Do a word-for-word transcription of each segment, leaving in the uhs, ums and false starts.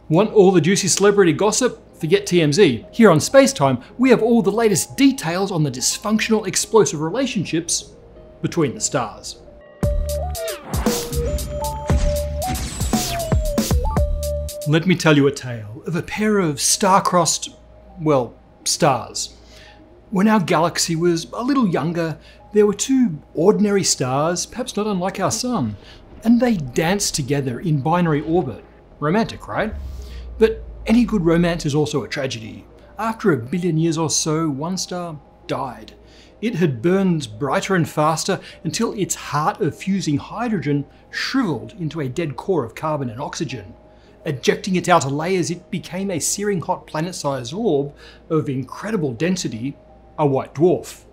Want all the juicy celebrity gossip? Forget T M Z. Here on Spacetime, we have all the latest details on the dysfunctional explosive relationships between the stars. Let me tell you a tale of a pair of star-crossed, well, stars. When our galaxy was a little younger, there were two ordinary stars, perhaps not unlike our Sun, and they danced together in binary orbit. Romantic, right? But any good romance is also a tragedy. After a billion years or so, one star died. It had burned brighter and faster until its heart of fusing hydrogen shriveled into a dead core of carbon and oxygen. Ejecting its outer layers, it became a searing hot planet-sized orb of incredible density, a white dwarf.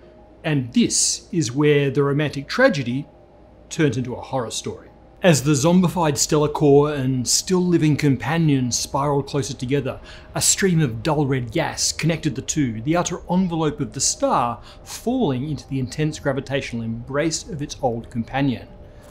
And this is where the romantic tragedy turned into a horror story. As the zombified stellar core and still-living companions spiraled closer together, a stream of dull red gas connected the two, the outer envelope of the star falling into the intense gravitational embrace of its old companion.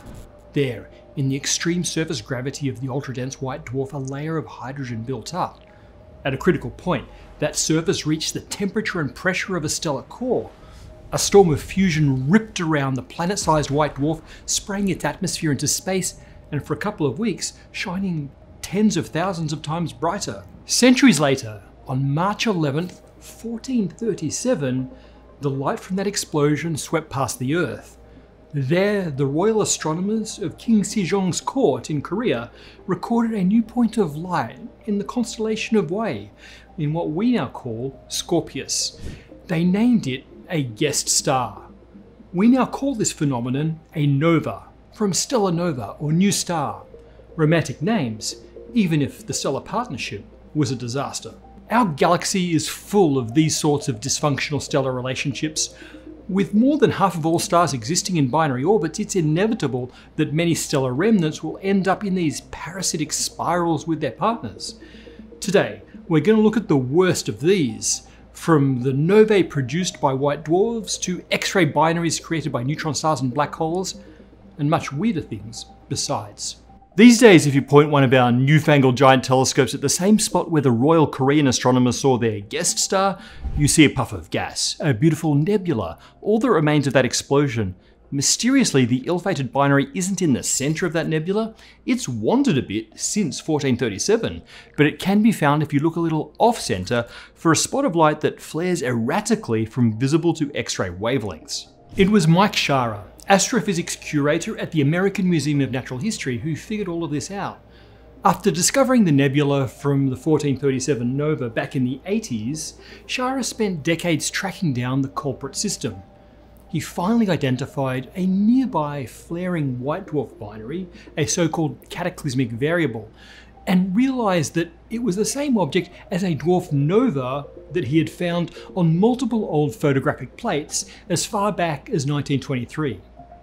There, in the extreme surface gravity of the ultra-dense white dwarf, a layer of hydrogen built up. At a critical point, that surface reached the temperature and pressure of a stellar core. A storm of fusion ripped around the planet-sized white dwarf, spraying its atmosphere into space, and for a couple of weeks, shining tens of thousands of times brighter. Centuries later, on March eleventh, fourteen thirty-seven, the light from that explosion swept past the Earth. There, the royal astronomers of King Sejong's court in Korea recorded a new point of light in the constellation of Wei, in what we now call Scorpius. They named it a guest star. We now call this phenomenon a nova, from stellar nova or new star. Romantic names, even if the stellar partnership was a disaster. Our galaxy is full of these sorts of dysfunctional stellar relationships. With more than half of all stars existing in binary orbits, it's inevitable that many stellar remnants will end up in these parasitic spirals with their partners. Today, we're going to look at the worst of these, from the novae produced by white dwarfs to X-ray binaries created by neutron stars and black holes, and much weirder things besides. These days, if you point one of our newfangled giant telescopes at the same spot where the Royal Korean astronomers saw their guest star, you see a puff of gas, a beautiful nebula, all that remains of that explosion. Mysteriously, the ill-fated binary isn't in the centre of that nebula. It's wandered a bit since fourteen thirty-seven, but it can be found if you look a little off-centre for a spot of light that flares erratically from visible to X-ray wavelengths. It was Mike Schara, astrophysics curator at the American Museum of Natural History, who figured all of this out. After discovering the nebula from the fourteen thirty-seven nova back in the eighties, Schara spent decades tracking down the culprit system. He finally identified a nearby flaring white dwarf binary, a so-called cataclysmic variable, and realized that it was the same object as a dwarf nova that he had found on multiple old photographic plates as far back as nineteen twenty-three.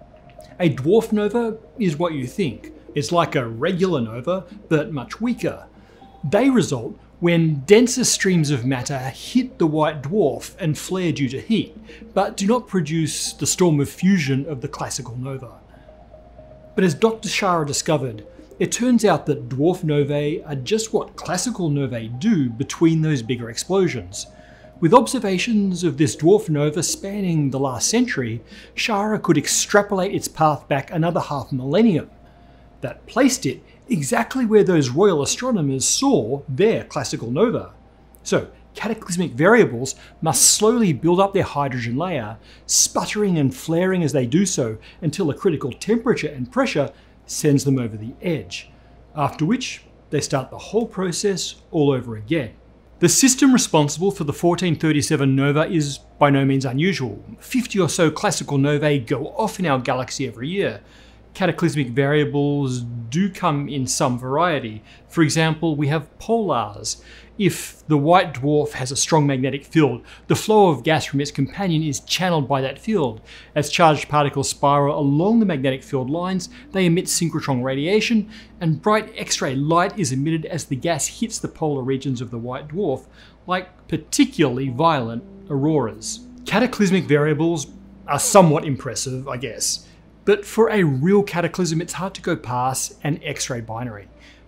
A dwarf nova is what you think. It's like a regular nova, but much weaker. They result when denser streams of matter hit the white dwarf and flare due to heat, but do not produce the storm of fusion of the classical nova. But as Doctor Schara discovered, it turns out that dwarf novae are just what classical novae do between those bigger explosions. With observations of this dwarf nova spanning the last century, Schara could extrapolate its path back another half millennium. That placed it exactly where those royal astronomers saw their classical nova. So, cataclysmic variables must slowly build up their hydrogen layer, sputtering and flaring as they do so until a critical temperature and pressure sends them over the edge, after which they start the whole process all over again. The system responsible for the fourteen thirty-seven nova is by no means unusual. fifty or so classical novae go off in our galaxy every year. Cataclysmic variables do come in some variety. For example, we have polars. If the white dwarf has a strong magnetic field, the flow of gas from its companion is channeled by that field. As charged particles spiral along the magnetic field lines, they emit synchrotron radiation, and bright X-ray light is emitted as the gas hits the polar regions of the white dwarf, like particularly violent auroras. Cataclysmic variables are somewhat impressive, I guess. But for a real cataclysm, it's hard to go past an X-ray binary.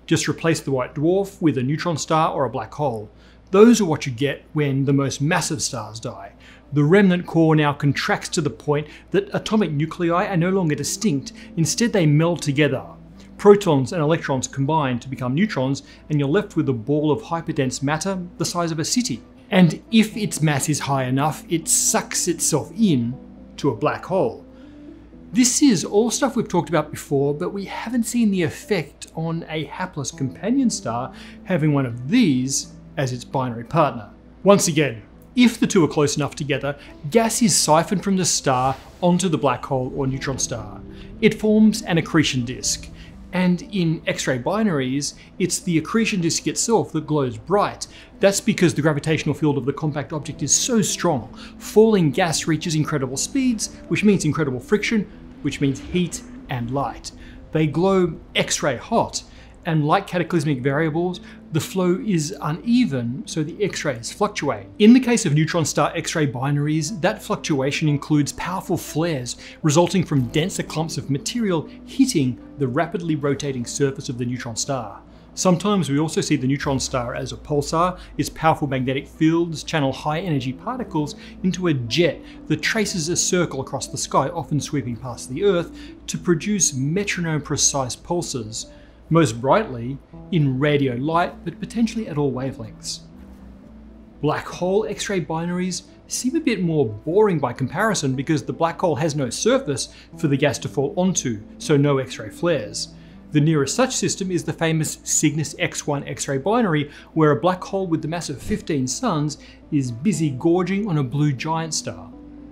Just replace the white dwarf with a neutron star or a black hole. Those are what you get when the most massive stars die. The remnant core now contracts to the point that atomic nuclei are no longer distinct, instead they meld together. Protons and electrons combine to become neutrons, and you're left with a ball of hyperdense matter the size of a city. And if its mass is high enough, it sucks itself in to a black hole. This is all stuff we've talked about before, but we haven't seen the effect on a hapless companion star having one of these as its binary partner. Once again, if the two are close enough together, gas is siphoned from the star onto the black hole or neutron star. It forms an accretion disk, and in Xray binaries, it's the accretion disk itself that glows bright. That's because the gravitational field of the compact object is so strong. Falling gas reaches incredible speeds, which means incredible friction, which means heat and light. They glow X-ray hot, and like cataclysmic variables, the flow is uneven, so the X-rays fluctuate. In the case of neutron star X-ray binaries, that fluctuation includes powerful flares resulting from denser clumps of material hitting the rapidly rotating surface of the neutron star. Sometimes we also see the neutron star as a pulsar. Its powerful magnetic fields channel high energy particles into a jet that traces a circle across the sky, often sweeping past the Earth, to produce metronome-precise pulses, most brightly in radio light, but potentially at all wavelengths. Black hole X-ray binaries seem a bit more boring by comparison because the black hole has no surface for the gas to fall onto, so no X-ray flares. The nearest such system is the famous Cygnus X one X-ray binary, where a black hole with the mass of fifteen suns is busy gorging on a blue giant star.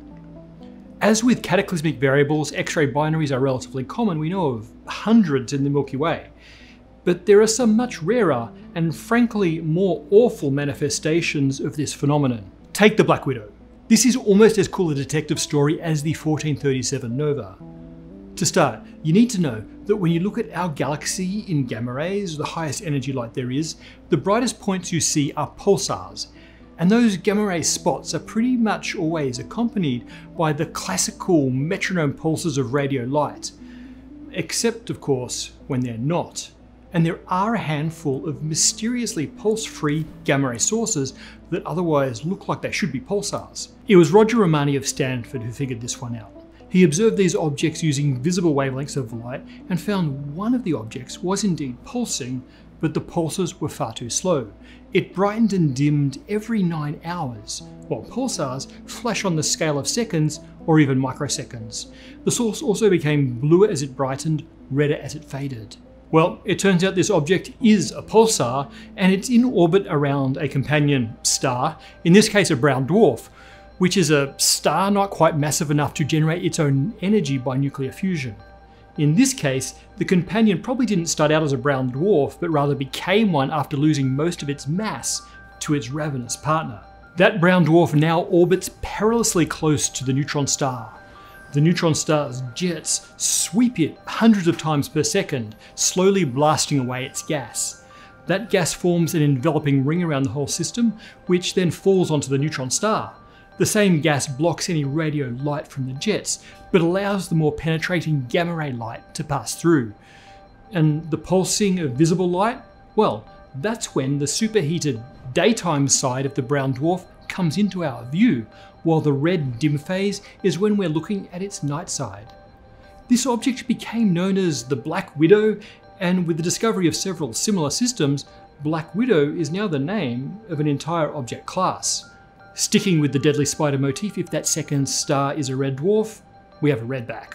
As with cataclysmic variables, X-ray binaries are relatively common. We know of hundreds in the Milky Way. But there are some much rarer and frankly more awful manifestations of this phenomenon. Take the Black Widow. This is almost as cool a detective story as the fourteen thirty-seven nova. To start, you need to know that when you look at our galaxy in gamma rays, the highest energy light there is, the brightest points you see are pulsars. And those gamma ray spots are pretty much always accompanied by the classical metronome pulses of radio light. Except, of course, when they're not. And there are a handful of mysteriously pulse-free gamma ray sources that otherwise look like they should be pulsars. It was Roger Romani of Stanford who figured this one out. He observed these objects using visible wavelengths of light and found one of the objects was indeed pulsing, but the pulses were far too slow. It brightened and dimmed every nine hours, while pulsars flash on the scale of seconds or even microseconds. The source also became bluer as it brightened, redder as it faded. Well, it turns out this object is a pulsar, and it's in orbit around a companion star, in this case a brown dwarf, which is a star not quite massive enough to generate its own energy by nuclear fusion. In this case, the companion probably didn't start out as a brown dwarf, but rather became one after losing most of its mass to its ravenous partner. That brown dwarf now orbits perilously close to the neutron star. The neutron star's jets sweep it hundreds of times per second, slowly blasting away its gas. That gas forms an enveloping ring around the whole system, which then falls onto the neutron star. The same gas blocks any radio light from the jets, but allows the more penetrating gamma ray light to pass through. And the pulsing of visible light? Well, that's when the superheated daytime side of the brown dwarf comes into our view, while the red dim phase is when we're looking at its night side. This object became known as the Black Widow, and with the discovery of several similar systems, Black Widow is now the name of an entire object class. Sticking with the deadly spider motif, if that second star is a red dwarf, we have a redback.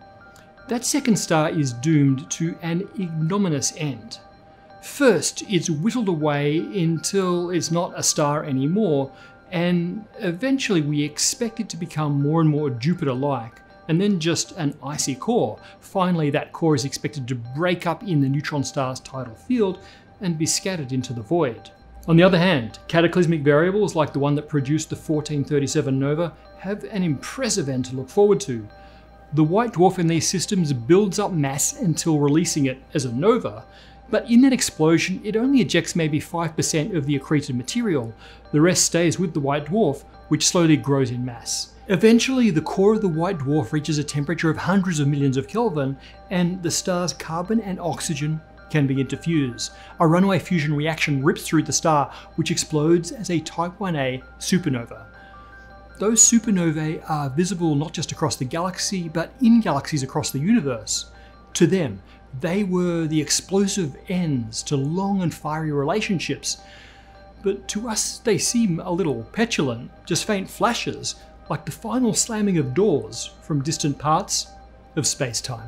That second star is doomed to an ignominious end. First, it's whittled away until it's not a star anymore, and eventually we expect it to become more and more Jupiter-like, and then just an icy core. Finally, that core is expected to break up in the neutron star's tidal field and be scattered into the void. On the other hand, cataclysmic variables like the one that produced the fourteen thirty-seven nova have an impressive end to look forward to. The white dwarf in these systems builds up mass until releasing it as a nova, but in that explosion it only ejects maybe five percent of the accreted material. The rest stays with the white dwarf, which slowly grows in mass. Eventually, the core of the white dwarf reaches a temperature of hundreds of millions of Kelvin, and the star's carbon and oxygen can begin to fuse. A runaway fusion reaction rips through the star, which explodes as a Type one A supernova. Those supernovae are visible not just across the galaxy, but in galaxies across the universe. To them, they were the explosive ends to long and fiery relationships. But to us, they seem a little petulant, just faint flashes, like the final slamming of doors from distant parts of space-time.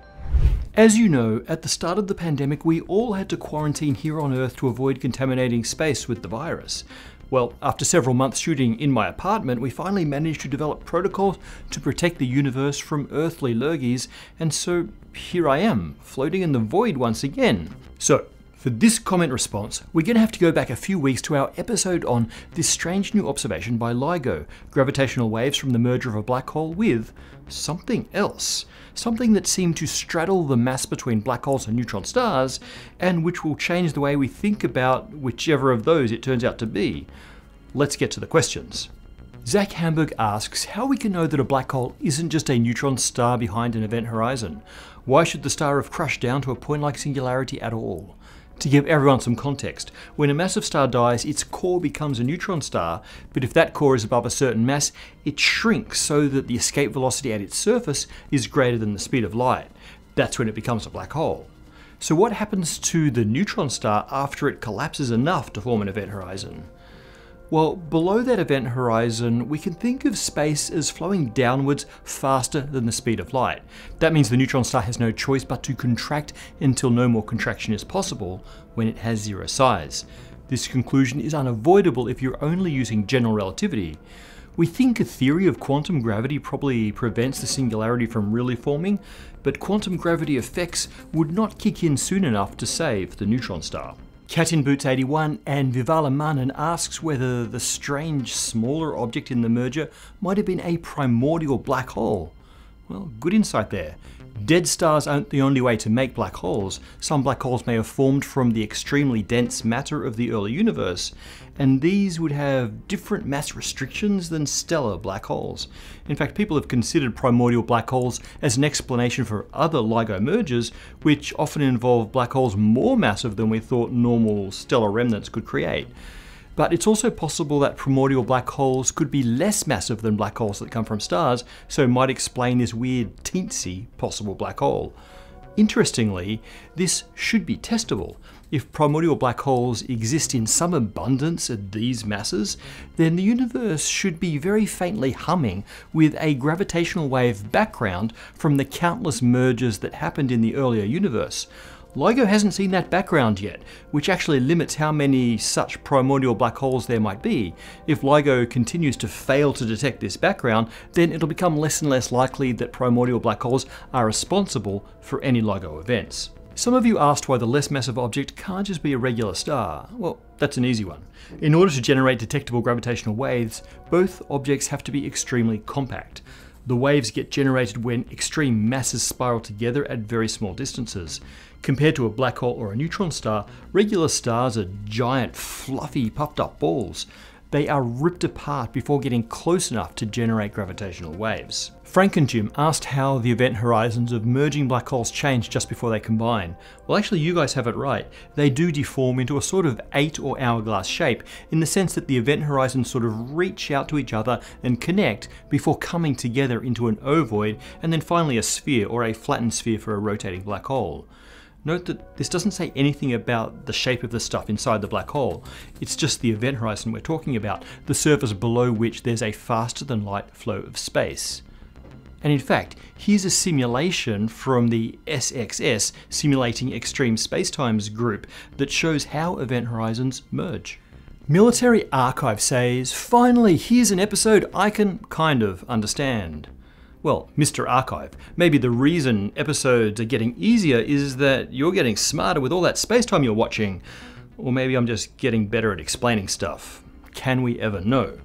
As you know, at the start of the pandemic, we all had to quarantine here on Earth to avoid contaminating space with the virus. Well, after several months shooting in my apartment, we finally managed to develop protocols to protect the universe from earthly lurgies, and so here I am, floating in the void once again. So, for this comment response, we're going to have to go back a few weeks to our episode on this strange new observation by LIGO, gravitational waves from the merger of a black hole with something else. Something that seemed to straddle the mass between black holes and neutron stars, and which will change the way we think about whichever of those it turns out to be. Let's get to the questions. Zach Hamburg asks how we can know that a black hole isn't just a neutron star behind an event horizon. Why should the star have crashed down to a point-like singularity at all? To give everyone some context, when a massive star dies, its core becomes a neutron star, but if that core is above a certain mass, it shrinks so that the escape velocity at its surface is greater than the speed of light. That's when it becomes a black hole. So what happens to the neutron star after it collapses enough to form an event horizon? Well, below that event horizon, we can think of space as flowing downwards faster than the speed of light. That means the neutron star has no choice but to contract until no more contraction is possible when it has zero size. This conclusion is unavoidable if you're only using general relativity. We think a theory of quantum gravity probably prevents the singularity from really forming, but quantum gravity effects would not kick in soon enough to save the neutron star. Cat in Boots eighty-one and Vivala Manan asks whether the strange smaller object in the merger might have been a primordial black hole. Well, good insight there. Dead stars aren't the only way to make black holes. Some black holes may have formed from the extremely dense matter of the early universe, and these would have different mass restrictions than stellar black holes. In fact, people have considered primordial black holes as an explanation for other LIGO mergers, which often involve black holes more massive than we thought normal stellar remnants could create. But it's also possible that primordial black holes could be less massive than black holes that come from stars, so might explain this weird teensy possible black hole. Interestingly, this should be testable. If primordial black holes exist in some abundance at these masses, then the universe should be very faintly humming with a gravitational wave background from the countless mergers that happened in the earlier universe. LIGO hasn't seen that background yet, which actually limits how many such primordial black holes there might be. If LIGO continues to fail to detect this background, then it'll become less and less likely that primordial black holes are responsible for any LIGO events. Some of you asked why the less massive object can't just be a regular star. Well, that's an easy one. In order to generate detectable gravitational waves, both objects have to be extremely compact. The waves get generated when extreme masses spiral together at very small distances. Compared to a black hole or a neutron star, regular stars are giant, fluffy, puffed up balls. They are ripped apart before getting close enough to generate gravitational waves. Frank and Jim asked how the event horizons of merging black holes change just before they combine. Well, actually you guys have it right. They do deform into a sort of eight or hourglass shape, in the sense that the event horizons sort of reach out to each other and connect before coming together into an ovoid, and then finally a sphere or a flattened sphere for a rotating black hole. Note that this doesn't say anything about the shape of the stuff inside the black hole. It's just the event horizon we're talking about, the surface below which there's a faster than light flow of space. And in fact, here's a simulation from the S X S Simulating Extreme Spacetimes group that shows how event horizons merge. Military Archive says, finally, here's an episode I can kind of understand. Well, Mister Archive, maybe the reason episodes are getting easier is that you're getting smarter with all that space-time you're watching. Or maybe I'm just getting better at explaining stuff. Can we ever know?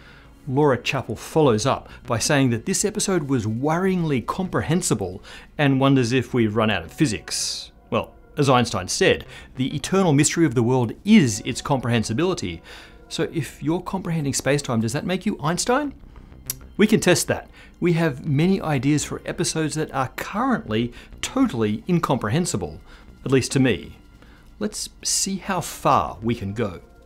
Laura Chappell follows up by saying that this episode was worryingly comprehensible and wonders if we've run out of physics. Well, as Einstein said, the eternal mystery of the world is its comprehensibility. So if you're comprehending space-time, does that make you Einstein? We can test that. We have many ideas for episodes that are currently totally incomprehensible. At least to me. Let's see how far we can go.